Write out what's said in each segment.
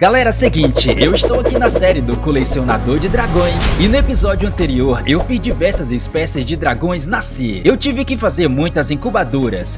Galera, seguinte, eu estou aqui na série do Colecionador de Dragões e no episódio anterior eu fiz diversas espécies de dragões nascer. Eu tive que fazer muitas incubadoras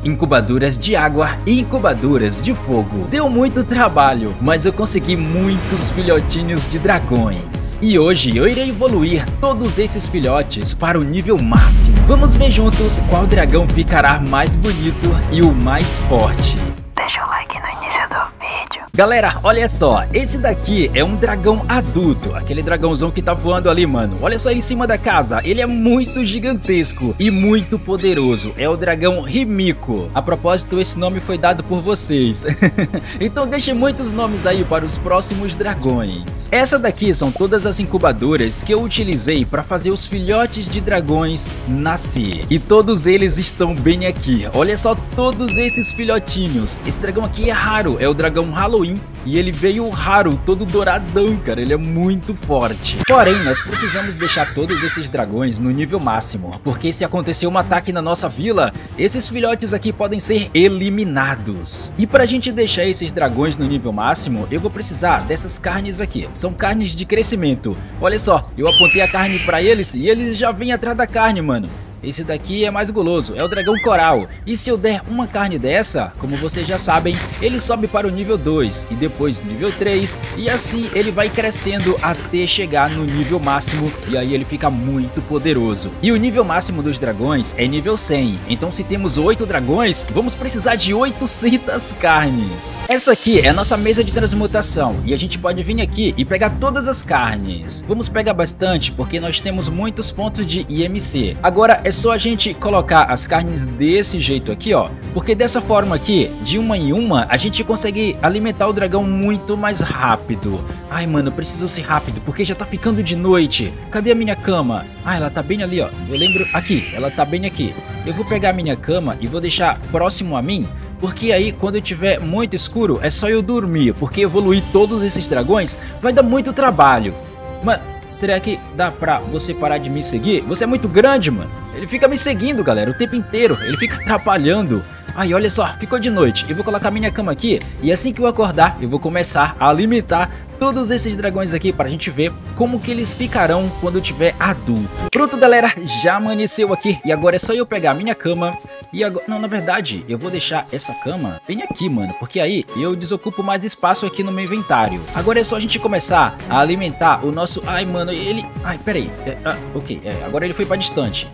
de água e incubadoras de fogo. Deu muito trabalho, mas eu consegui muitos filhotinhos de dragões. E hoje eu irei evoluir todos esses filhotes para o nível máximo. Vamos ver juntos qual dragão ficará mais bonito e o mais forte. Deixa o like no início do vídeo. Galera, olha só, esse daqui é um dragão adulto, aquele dragãozão que tá voando ali, mano. Olha só ele em cima da casa, ele é muito gigantesco e muito poderoso. É o dragão Himiko. A propósito, esse nome foi dado por vocês. Então deixem muitos nomes aí para os próximos dragões. Essa daqui são todas as incubadoras que eu utilizei para fazer os filhotes de dragões nascer. E todos eles estão bem aqui. Olha só todos esses filhotinhos. Esse dragão aqui é raro, é o dragão Halloween. E ele veio raro, todo douradão, cara, ele é muito forte. Porém, nós precisamos deixar todos esses dragões no nível máximo, porque se acontecer um ataque na nossa vila, esses filhotes aqui podem ser eliminados. E pra gente deixar esses dragões no nível máximo, eu vou precisar dessas carnes aqui. São carnes de crescimento. Olha só, eu apontei a carne pra eles e eles já vêm atrás da carne, mano. Esse daqui é mais guloso, é o dragão coral. E se eu der uma carne dessa, como vocês já sabem, ele sobe para o nível 2 e depois nível 3. E assim ele vai crescendo até chegar no nível máximo e aí ele fica muito poderoso. E o nível máximo dos dragões é nível 100. Então se temos 8 dragões, vamos precisar de 800 carnes. Essa aqui é a nossa mesa de transmutação e a gente pode vir aqui e pegar todas as carnes. Vamos pegar bastante porque nós temos muitos pontos de IMC. Agora é só a gente colocar as carnes desse jeito aqui, ó, porque dessa forma aqui, de uma em uma, a gente consegue alimentar o dragão muito mais rápido. Ai, mano, eu preciso ser rápido, porque já tá ficando de noite. Cadê a minha cama? Ah, ela tá bem ali, ó. Eu lembro aqui, ela tá bem aqui. Eu vou pegar a minha cama e vou deixar próximo a mim, porque aí quando eu tiver muito escuro, é só eu dormir, porque evoluir todos esses dragões vai dar muito trabalho. Mano, será que dá pra você parar de me seguir? Você é muito grande, mano. Ele fica me seguindo, galera, o tempo inteiro. Ele fica atrapalhando. Ai, olha só, ficou de noite. Eu vou colocar minha cama aqui e assim que eu acordar, eu vou começar a alimentar todos esses dragões aqui pra gente ver como que eles ficarão quando eu tiver adulto. Pronto, galera, já amanheceu aqui e agora é só eu pegar a minha cama. E agora, não, na verdade, eu vou deixar essa cama bem aqui, mano, porque aí eu desocupo mais espaço aqui no meu inventário. Agora é só a gente começar a alimentar o nosso... Ai, mano, ele... Ai, peraí. Ok, agora ele foi pra distante.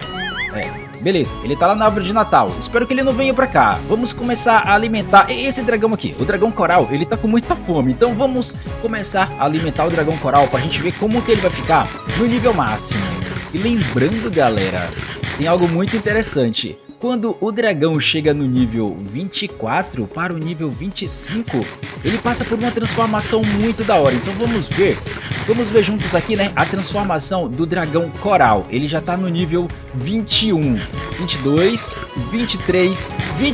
Beleza, ele tá lá na árvore de Natal. Espero que ele não venha pra cá. Vamos começar a alimentar esse dragão aqui. O dragão coral, ele tá com muita fome. Então vamos começar a alimentar o dragão coral pra gente ver como que ele vai ficar no nível máximo. E lembrando, galera, tem algo muito interessante. Quando o dragão chega no nível 24 para o nível 25, ele passa por uma transformação muito da hora. Então vamos ver juntos aqui, né, a transformação do dragão coral. Ele já tá no nível 21, 22, 23,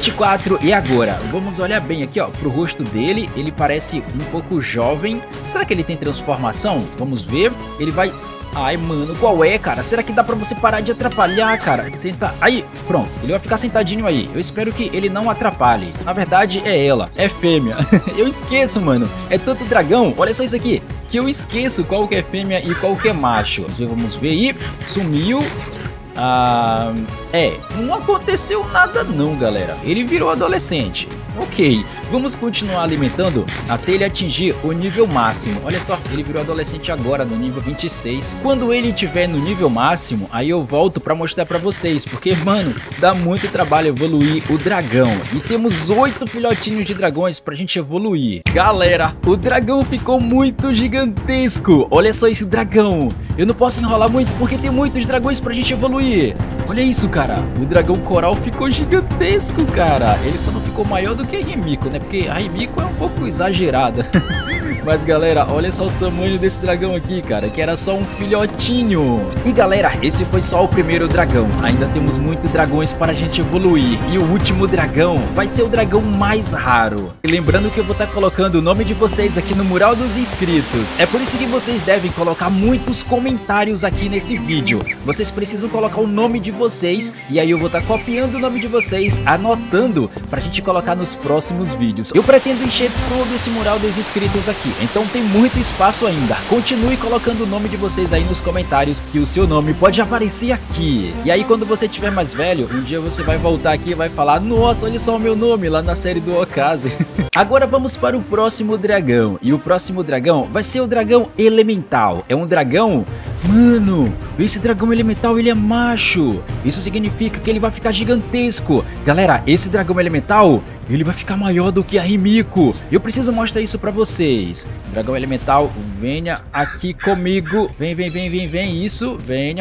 24 e agora vamos olhar bem aqui, ó, pro rosto dele. Ele parece um pouco jovem. Será que ele tem transformação? Vamos ver. Ele vai... Ai, mano, qual é, cara? Será que dá pra você parar de atrapalhar, cara? Senta... Aí, pronto. Ele vai ficar sentadinho aí. Eu espero que ele não atrapalhe. Na verdade, é ela. É fêmea. Eu esqueço, mano. É tanto dragão. Olha só isso aqui. Que eu esqueço qual que é fêmea e qual que é macho. Vamos ver aí. Sumiu. Não aconteceu nada não, galera. Ele virou adolescente. Ok, vamos continuar alimentando até ele atingir o nível máximo. Olha só, ele virou adolescente agora no nível 26. Quando ele estiver no nível máximo, aí eu volto pra mostrar pra vocês, porque, mano, dá muito trabalho evoluir o dragão. E temos 8 filhotinhos de dragões pra gente evoluir. Galera, o dragão ficou muito gigantesco. Olha só esse dragão. Eu não posso enrolar muito porque tem muitos dragões pra gente evoluir. Olha isso, cara. O dragão coral ficou gigantesco, cara. Ele só não ficou maior do que a Himiko, né? Porque a Himiko é um pouco exagerada. Mas galera, olha só o tamanho desse dragão aqui, cara, que era só um filhotinho. E galera, esse foi só o primeiro dragão. Ainda temos muitos dragões para a gente evoluir. E o último dragão vai ser o dragão mais raro. E lembrando que eu vou estar colocando o nome de vocês aqui no mural dos inscritos. É por isso que vocês devem colocar muitos comentários aqui nesse vídeo. Vocês precisam colocar o nome de vocês. E aí eu vou estar copiando o nome de vocês, anotando pra gente colocar nos próximos vídeos. Eu pretendo encher todo esse mural dos inscritos aqui, então tem muito espaço ainda. Continue colocando o nome de vocês aí nos comentários, que o seu nome pode aparecer aqui. E aí quando você tiver mais velho, um dia você vai voltar aqui e vai falar: nossa, olha só o meu nome lá na série do Okase. Agora vamos para o próximo dragão. E o próximo dragão vai ser o dragão elemental. É um dragão... Mano, esse dragão elemental, ele é macho. Isso significa que ele vai ficar gigantesco. Galera, esse dragão elemental, ele vai ficar maior do que a Himiko. Eu preciso mostrar isso pra vocês. Dragão elemental, venha aqui comigo. Vem. Isso,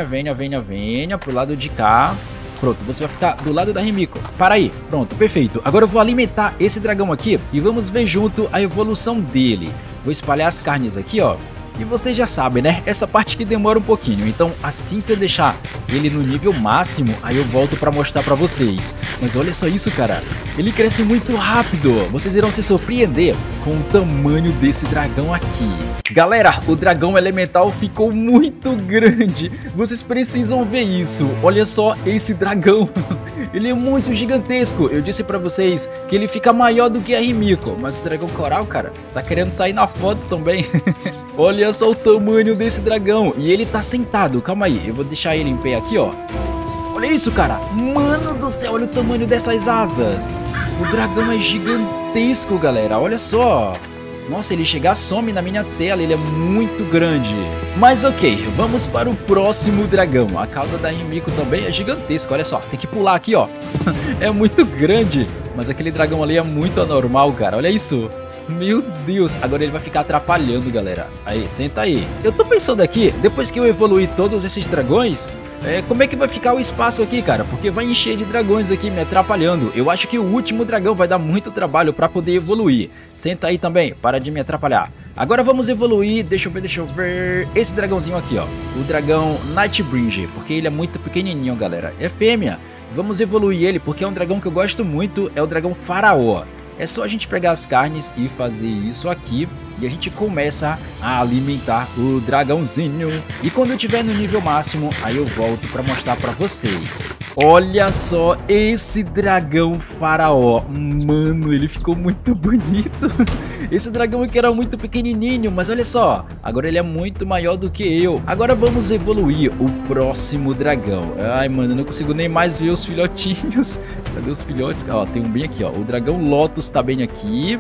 venha pro lado de cá. Pronto, você vai ficar do lado da Himiko. Para aí, pronto, perfeito. Agora eu vou alimentar esse dragão aqui e vamos ver junto a evolução dele. Vou espalhar as carnes aqui, ó. E vocês já sabem, né? Essa parte que demora um pouquinho. Então, assim que eu deixar ele no nível máximo, aí eu volto pra mostrar pra vocês. Mas olha só isso, cara. Ele cresce muito rápido. Vocês irão se surpreender com o tamanho desse dragão aqui. Galera, o dragão elemental ficou muito grande. Vocês precisam ver isso. Olha só esse dragão. Ele é muito gigantesco. Eu disse pra vocês que ele fica maior do que a Himiko. Mas o dragão coral, cara, tá querendo sair na foto também. Olha só o tamanho desse dragão. E ele tá sentado. Calma aí, eu vou deixar ele em pé aqui, ó. Olha isso, cara. Mano do céu, olha o tamanho dessas asas. O dragão é gigantesco, galera. Olha só. Nossa, ele chega, some na minha tela. Ele é muito grande. Mas ok, vamos para o próximo dragão. A cauda da Himiko também é gigantesca. Olha só, tem que pular aqui, ó. É muito grande. Mas aquele dragão ali é muito anormal, cara. Olha isso. Meu Deus, agora ele vai ficar atrapalhando, galera. Aí, senta aí. Eu tô pensando aqui, depois que eu evoluir todos esses dragões, como é que vai ficar o espaço aqui, cara? Porque vai encher de dragões aqui me atrapalhando. Eu acho que o último dragão vai dar muito trabalho pra poder evoluir. Senta aí também, para de me atrapalhar. Agora vamos evoluir, deixa eu ver. Esse dragãozinho aqui, ó. O dragão Nightbridge, porque ele é muito pequenininho, galera. É fêmea. Vamos evoluir ele, porque é um dragão que eu gosto muito. É o dragão Faraó. É só a gente pegar as carnes e fazer isso aqui. E a gente começa a alimentar o dragãozinho. E quando eu tiver no nível máximo, aí eu volto para mostrar para vocês. Olha só esse dragão Faraó. Mano, ele ficou muito bonito. Esse dragão aqui era muito pequenininho, mas olha só. Agora ele é muito maior do que eu. Agora vamos evoluir o próximo dragão. Ai, mano, eu não consigo nem mais ver os filhotinhos. Cadê os filhotes? Ó, tem um bem aqui, ó. O dragão Lotus tá bem aqui.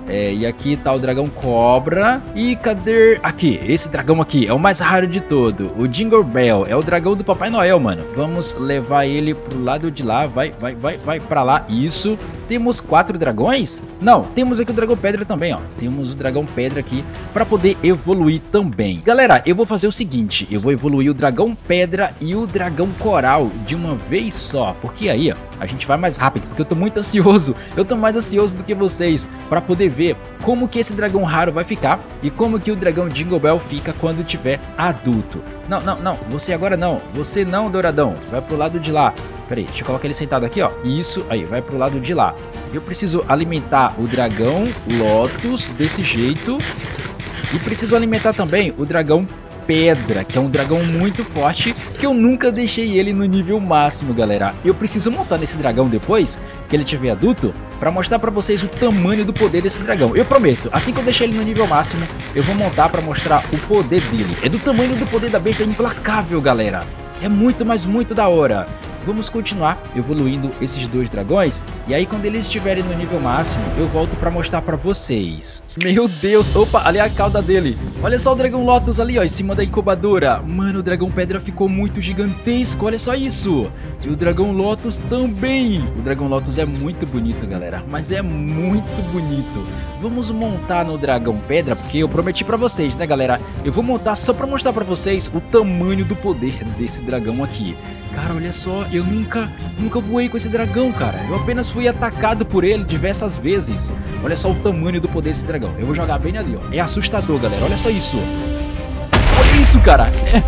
E aqui tá o dragão cobra. E cadê? Aqui, esse dragão aqui é o mais raro de todo. O Jingle Bell, é o dragão do Papai Noel, mano. Vamos levar ele pro lado de lá. Vai pra lá, isso. Temos 4 dragões? Não, temos aqui o dragão pedra também, ó. Temos o dragão pedra aqui pra poder evoluir também. Galera, eu vou fazer o seguinte. Eu vou evoluir o dragão pedra e o dragão coral de uma vez só. Porque aí, ó, a gente vai mais rápido. Porque eu tô muito ansioso. Eu tô mais ansioso do que vocês pra poder ver como que esse dragão raro vai ficar e como que o dragão Jingle Bell fica quando tiver adulto. Não, você agora não. Você não, douradão. Vai pro lado de lá. Pera aí, deixa eu colocar ele sentado aqui, ó. Isso, aí, vai pro lado de lá. Eu preciso alimentar o dragão Lotus desse jeito. E preciso alimentar também o dragão Pedra, que é um dragão muito forte, que eu nunca deixei ele no nível máximo, galera. Eu preciso montar nesse dragão depois que ele tiver adulto, pra mostrar pra vocês o tamanho do poder desse dragão. Eu prometo, assim que eu deixar ele no nível máximo, eu vou montar pra mostrar o poder dele. É do tamanho do poder da besta, é implacável, galera. É muito, mas muito da hora. Vamos continuar evoluindo esses 2 dragões. E aí quando eles estiverem no nível máximo, eu volto pra mostrar pra vocês. Meu Deus, opa, ali é a cauda dele. Olha só o dragão Lotus ali, ó, em cima da incubadora. Mano, o dragão pedra ficou muito gigantesco, olha só isso. E o dragão Lotus também. O dragão Lotus é muito bonito, galera, mas é muito bonito. Vamos montar no dragão pedra, porque eu prometi pra vocês, né, galera? Eu vou montar só pra mostrar pra vocês o tamanho do poder desse dragão aqui. Cara, olha só, eu nunca voei com esse dragão, cara. Eu apenas fui atacado por ele diversas vezes. Olha só o tamanho do poder desse dragão. Eu vou jogar bem ali, ó. É assustador, galera. Olha só isso. Olha isso, cara.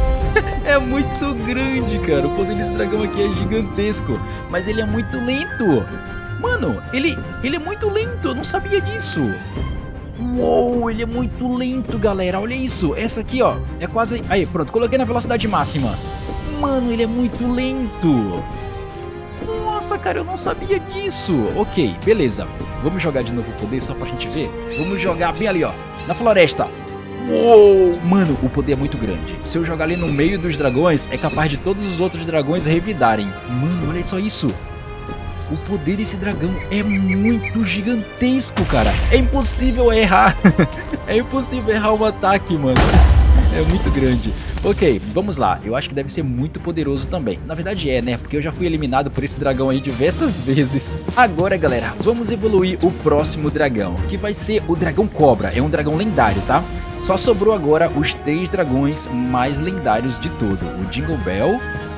É muito grande, cara. O poder desse dragão aqui é gigantesco. Mas ele é muito lento. Mano, ele é muito lento. Eu não sabia disso. Uou, ele é muito lento, galera. Olha isso. Essa aqui, ó, é quase... Aí, pronto. Coloquei na velocidade máxima. Mano, ele é muito lento. Nossa, cara, eu não sabia disso. Ok, beleza. Vamos jogar de novo o poder só pra gente ver. Vamos jogar bem ali, ó, na floresta. Uou! Mano, o poder é muito grande. Se eu jogar ali no meio dos dragões, é capaz de todos os outros dragões revidarem. Mano, olha só isso. O poder desse dragão é muito gigantesco, cara. É impossível errar. É impossível errar um ataque, mano. É muito grande. Ok, vamos lá. Eu acho que deve ser muito poderoso também. Na verdade é, né? Porque eu já fui eliminado por esse dragão aí diversas vezes. Agora, galera, vamos evoluir o próximo dragão, que vai ser o dragão cobra. É um dragão lendário, tá? Só sobrou agora os 3 dragões mais lendários de todo. O Jingle Bell...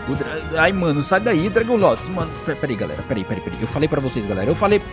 Ai, mano, sai daí, Dragon Lotus, mano. Peraí, galera, peraí. Eu falei pra vocês, galera,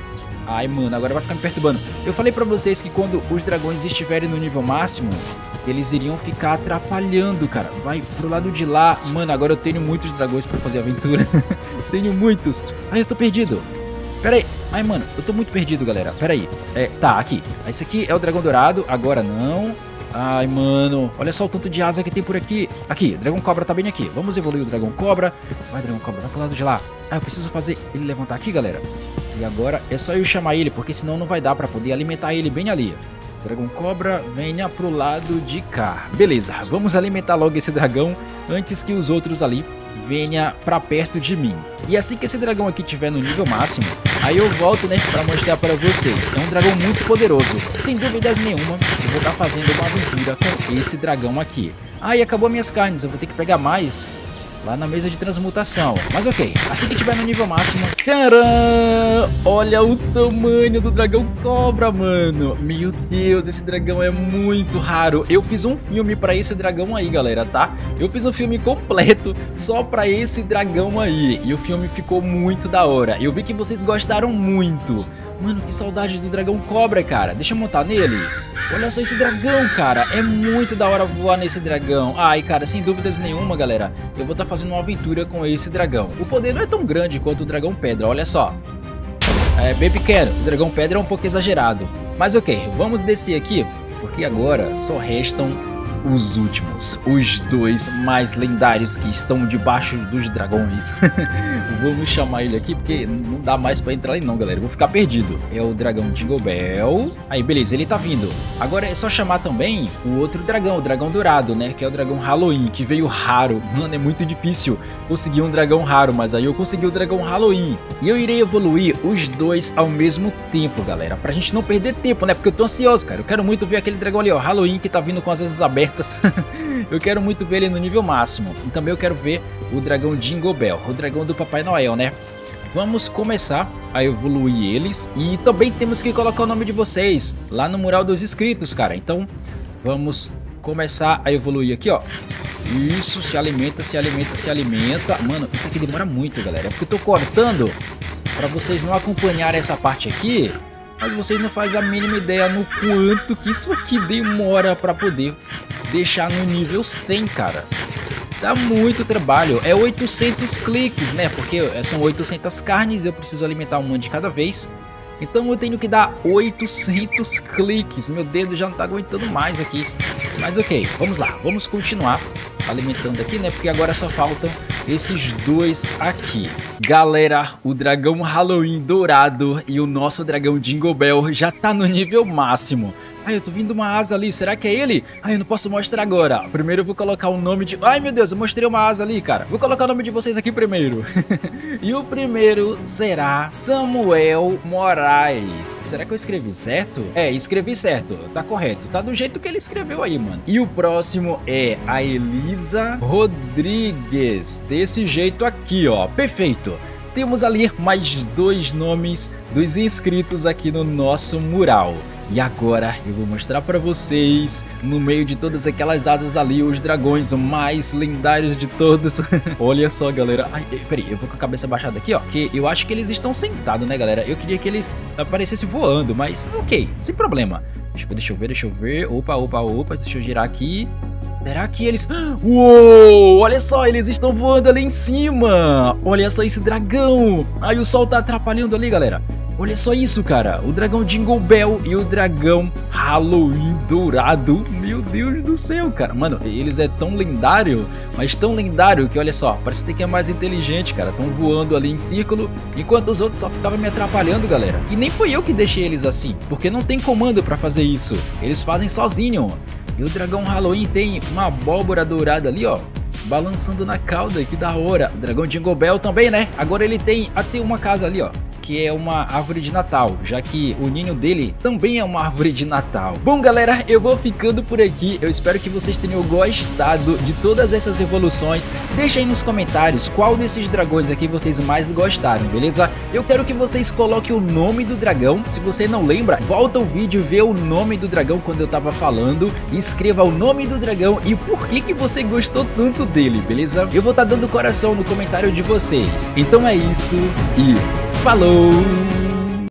Ai, mano, agora vai ficar me perturbando. Eu falei pra vocês que quando os dragões estiverem no nível máximo, eles iriam ficar atrapalhando, cara. Vai pro lado de lá. Mano, agora eu tenho muitos dragões pra fazer aventura. Tenho muitos. Ai, eu tô perdido. Peraí. Ai, mano, eu tô muito perdido, galera. Peraí. Tá, aqui. Esse aqui é o dragão dourado, agora não. Ai, mano, olha só o tanto de asa que tem por aqui. Aqui, dragão cobra tá bem aqui. Vamos evoluir o dragão cobra. Vai, dragão cobra, vai pro lado de lá. Ah, eu preciso fazer ele levantar aqui, galera. E agora é só eu chamar ele, porque senão não vai dar pra poder alimentar ele bem ali. Dragão cobra, venha pro lado de cá. Beleza, vamos alimentar logo esse dragão antes que os outros ali venha pra perto de mim. E assim que esse dragão aqui tiver no nível máximo, aí eu volto, né, pra mostrar pra vocês. É um dragão muito poderoso. Sem dúvidas nenhuma, eu vou estar fazendo uma aventura com esse dragão aqui. Ah, e acabou minhas carnes, eu vou ter que pegar mais lá na mesa de transmutação. Mas ok, assim que tiver no nível máximo... Caramba! Olha o tamanho do dragão cobra, mano. Meu Deus, esse dragão é muito raro. Eu fiz um filme pra esse dragão aí, galera, tá? Eu fiz um filme completo só pra esse dragão aí. E o filme ficou muito da hora. Eu vi que vocês gostaram muito. Mano, que saudade do dragão cobra, cara. Deixa eu montar nele. Olha só esse dragão, cara. É muito da hora voar nesse dragão. Ai, cara, sem dúvidas nenhuma, galera, eu vou estar fazendo uma aventura com esse dragão. O poder não é tão grande quanto o dragão pedra, olha só. É bem pequeno. O dragão pedra é um pouco exagerado. Mas ok, vamos descer aqui, porque agora só restam os últimos, os 2 mais lendários que estão debaixo dos dragões. Vamos chamar ele aqui porque não dá mais pra entrar ali não, galera. Eu vou ficar perdido. É o dragão Jingle Bell. Aí, beleza, ele tá vindo. Agora é só chamar também o outro dragão, o dragão dourado, né? Que é o dragão Halloween, que veio raro. Mano, é muito difícil conseguir um dragão raro, mas aí eu consegui o dragão Halloween. E eu irei evoluir os 2 ao mesmo tempo, galera, pra gente não perder tempo, né? Porque eu tô ansioso, cara. Eu quero muito ver aquele dragão ali, ó, Halloween, que tá vindo com as asas abertas. Eu quero muito ver ele no nível máximo. E também eu quero ver o dragão Jingle Bell, o dragão do Papai Noel, né? Vamos começar a evoluir eles. E também temos que colocar o nome de vocês lá no mural dos inscritos, cara. Então vamos começar a evoluir aqui, ó. Isso, se alimenta, se alimenta, se alimenta. Mano, isso aqui demora muito, galera. É porque eu tô cortando pra vocês não acompanharem essa parte aqui. Mas vocês não fazem a mínima ideia no quanto que isso aqui demora pra poder deixar no nível 100, cara. Dá muito trabalho. É 800 cliques, né? Porque são 800 carnes, eu preciso alimentar uma de cada vez. Então eu tenho que dar 800 cliques. Meu dedo já não tá aguentando mais aqui. Mas ok, vamos lá. Vamos continuar alimentando aqui, né? Porque agora só faltam esses 2 aqui. Galera, o dragão Halloween dourado e o nosso dragão Jingle Bell já tá no nível máximo. Ai, eu tô vendo uma asa ali, será que é ele? Ai, eu não posso mostrar agora. Primeiro eu vou colocar o nome de... Ai, meu Deus, eu mostrei uma asa ali, cara. Vou colocar o nome de vocês aqui primeiro. E o primeiro será Samuel Moraes. Será que eu escrevi certo? É, escrevi certo, tá correto. Tá do jeito que ele escreveu aí, mano. E o próximo é a Elisa Rodrigues. Desse jeito aqui, ó. Perfeito. Temos ali mais 2 nomes dos inscritos aqui no nosso mural. E agora eu vou mostrar pra vocês, no meio de todas aquelas asas ali, os dragões mais lendários de todos. Olha só, galera. Ai, peraí, eu vou com a cabeça baixada aqui, ó. Que eu acho que eles estão sentados, né, galera? Eu queria que eles aparecessem voando, mas ok, sem problema. Deixa eu ver. Opa, deixa eu girar aqui. Será que eles... Uou, olha só, eles estão voando ali em cima. Olha só esse dragão. Ai, o sol tá atrapalhando ali, galera. Olha só isso, cara. O dragão Jingle Bell e o dragão Halloween dourado. Meu Deus do céu, cara. Mano, eles é tão lendário, mas tão lendário que, olha só, parece que é mais inteligente, cara. Estão voando ali em círculo, enquanto os outros só ficavam me atrapalhando, galera. E nem foi eu que deixei eles assim, porque não tem comando pra fazer isso. Eles fazem sozinho. E o dragão Halloween tem uma abóbora dourada ali, ó, balançando na cauda, que da hora. O dragão Jingle Bell também, né? Agora ele tem até uma casa ali, ó, que é uma árvore de Natal, já que o ninho dele também é uma árvore de Natal. Bom, galera, eu vou ficando por aqui. Eu espero que vocês tenham gostado de todas essas evoluções. Deixa aí nos comentários qual desses dragões aqui vocês mais gostaram, beleza? Eu quero que vocês coloquem o nome do dragão. Se você não lembra, volta o vídeo e vê o nome do dragão quando eu tava falando. Escreva o nome do dragão e por que você gostou tanto dele, beleza? Eu vou estar dando coração no comentário de vocês. Então é isso e falou!